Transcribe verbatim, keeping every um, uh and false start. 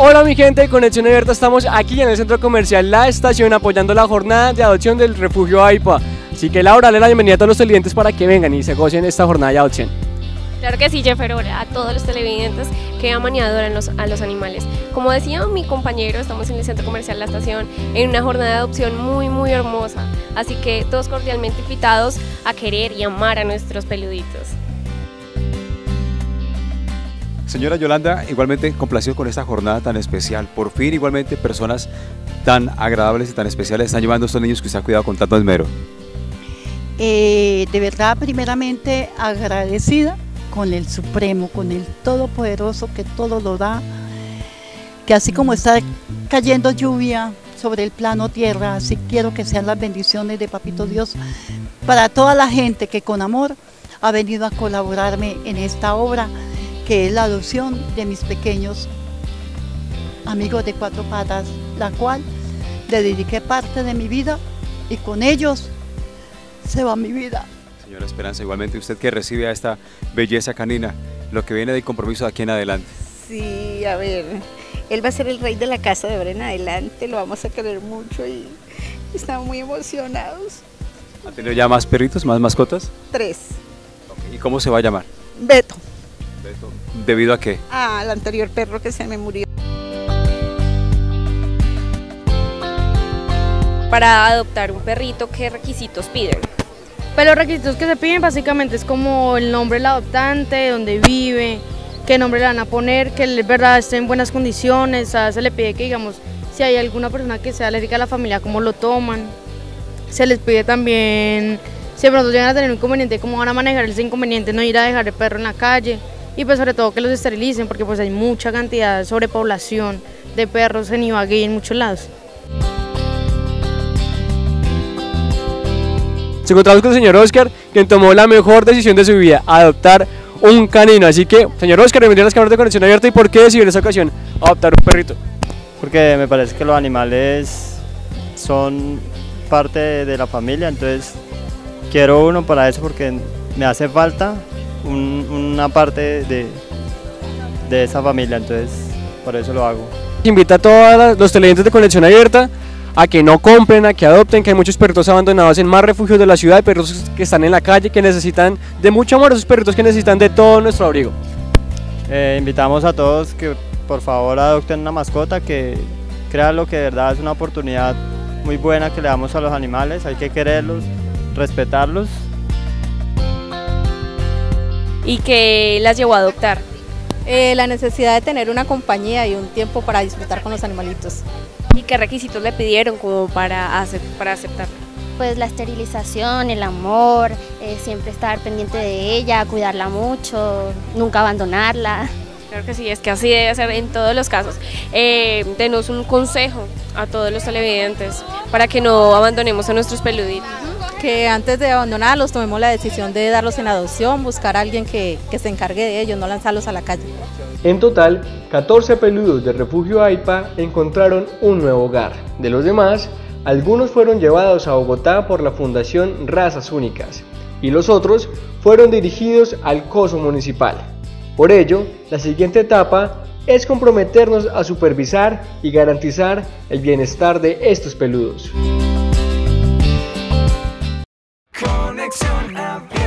Hola mi gente de Conexión Abierta, estamos aquí en el centro comercial La Estación apoyando la jornada de adopción del refugio AIPA. Así que Laura, dale la bienvenida a todos los televidentes para que vengan y se gocen esta jornada de adopción. Claro que sí, Jeffer, a todos los televidentes que aman y adoran los, a los animales. Como decía mi compañero, estamos en el centro comercial La Estación en una jornada de adopción muy muy hermosa. Así que todos cordialmente invitados a querer y amar a nuestros peluditos. Señora Yolanda, igualmente complacido con esta jornada tan especial. Por fin, igualmente, personas tan agradables y tan especiales están llevando a estos niños que usted ha cuidado con tanto esmero. Eh, de verdad, primeramente agradecida con el Supremo, con el Todopoderoso que todo lo da, que así como está cayendo lluvia sobre el plano tierra, así quiero que sean las bendiciones de Papito Dios para toda la gente que con amor ha venido a colaborarme en esta obra, que es la adopción de mis pequeños amigos de cuatro patas, la cual le dediqué parte de mi vida y con ellos se va mi vida. Señora Esperanza, igualmente usted que recibe a esta belleza canina, lo que viene de compromiso de aquí en adelante. Sí, a ver, él va a ser el rey de la casa de ahora en adelante, lo vamos a querer mucho y estamos muy emocionados. ¿Ha tenido ya más perritos, más mascotas? Tres. Okay. ¿Y cómo se va a llamar? Beto. Beto. ¿Debido a qué? Ah, al anterior perro que se me murió. Para adoptar un perrito, ¿qué requisitos piden? Pues los requisitos que se piden básicamente es como el nombre del adoptante, dónde vive, qué nombre le van a poner, que de verdad esté en buenas condiciones. O sea, se le pide que, digamos, si hay alguna persona que sea alérgica a la familia, cómo lo toman. Se les pide también, si de pronto llegan a tener un inconveniente, cómo van a manejar ese inconveniente, no ir a dejar el perro en la calle. Y pues sobre todo que los esterilicen, porque pues hay mucha cantidad de sobrepoblación de perros en Ibagué y en muchos lados. Nos encontramos con el señor Oscar, quien tomó la mejor decisión de su vida, adoptar un canino. Así que, señor Oscar, bienvenido a las cámaras de Conexión Abierta. ¿Y por qué decidió en esta ocasión adoptar un perrito? Porque me parece que los animales son parte de la familia, entonces quiero uno para eso porque me hace falta un, una parte de, de esa familia, entonces por eso lo hago. Invita a todos los televidentes de Conexión Abierta a que no compren, a que adopten, que hay muchos perritos abandonados en más refugios de la ciudad, perros que están en la calle, que necesitan de mucho amor, esos perritos que necesitan de todo nuestro abrigo. Eh, invitamos a todos que por favor adopten una mascota, que crean lo que de verdad es una oportunidad muy buena que le damos a los animales, hay que quererlos, respetarlos. ¿Y qué las llevó a adoptar? Eh, la necesidad de tener una compañía y un tiempo para disfrutar con los animalitos. ¿Y qué requisitos le pidieron como para, acept para aceptarla? Pues la esterilización, el amor, eh, siempre estar pendiente de ella, cuidarla mucho, nunca abandonarla. Claro que sí, es que así debe ser en todos los casos. Eh, denos un consejo a todos los televidentes para que no abandonemos a nuestros peluditos. Que antes de abandonarlos tomemos la decisión de darlos en adopción, buscar a alguien que, que se encargue de ellos, no lanzarlos a la calle. En total, catorce peludos del refugio AIPA encontraron un nuevo hogar. De los demás, algunos fueron llevados a Bogotá por la Fundación Razas Únicas y los otros fueron dirigidos al coso municipal. Por ello, la siguiente etapa es comprometernos a supervisar y garantizar el bienestar de estos peludos. Conexión Abierta.